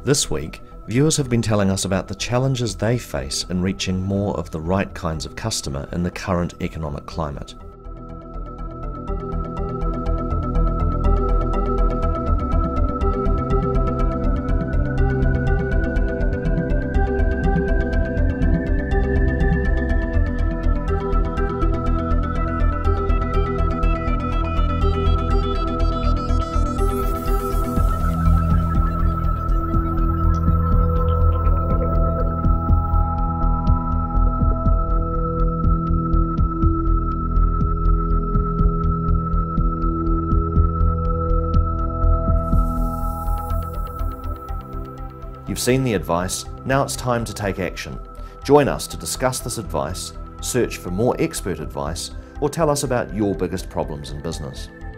This week, viewers have been telling us about the challenges they face in reaching more of the right kinds of customer in the current economic climate. You've seen the advice, now it's time to take action. Join us to discuss this advice, search for more expert advice, or tell us about your biggest problems in business.